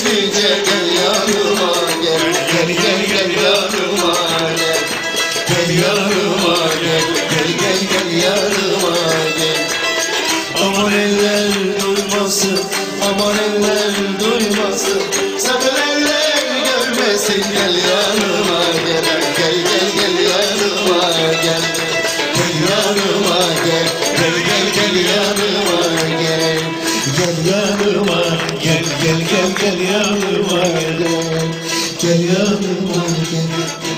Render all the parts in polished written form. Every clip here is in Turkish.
nice gel yanıma gel. Gel gel gel yanıma gel. Gel yanıma gel. Gel gel gel yanıma gel. Aman eller duymasın, aman eller duymasın, sakın eller görmesin. Gel yanıma gel. Gel gel gel yanıma gel. Gel yanıma gel. Gel gel gel yanıma gel. Gel yanıma gel. Gel gel gel yanıma gel. Gel yanıma gel.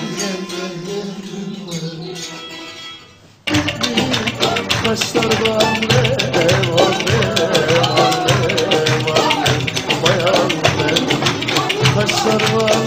Kaşlar var kaşlar var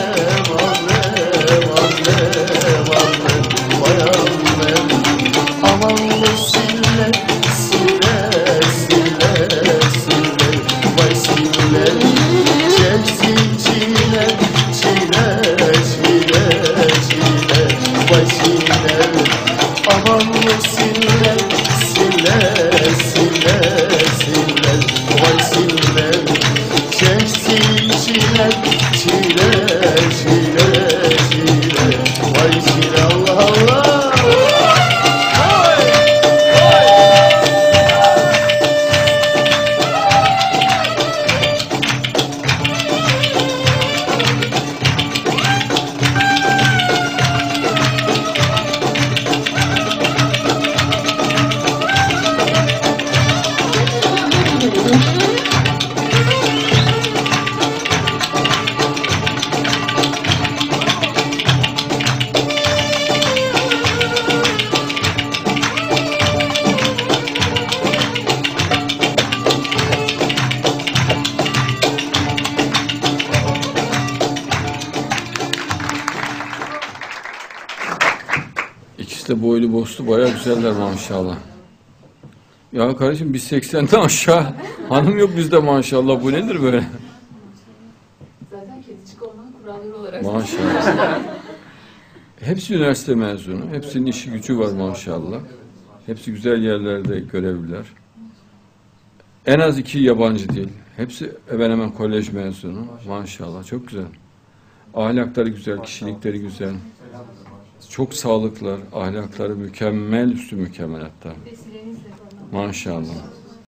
aman bu sille sille sille sille vay sille çeksin çile çile çile çile vay sille aman bu sille sille sille sille vay sille çeksin çile çile çile çile vay çile Allah Allah. İkisi de boylu boslu bayağı güzeller maşallah. Ya kardeşim biz 80'den aşağı hanım yok bizde maşallah. Bu nedir böyle? Zaten kedicik olmanın kuralları olarak. Maşallah. Hepsi üniversite mezunu. Hepsinin işi gücü var maşallah. Hepsi güzel yerlerde görevliler. En az 2 yabancı dil. Hepsi hemen kolej mezunu. Maşallah çok güzel. Ahlakları güzel, kişilikleri güzel. Çok sağlıklılar, ahlakları mükemmel, üstü mükemmel hatta. Maşallah.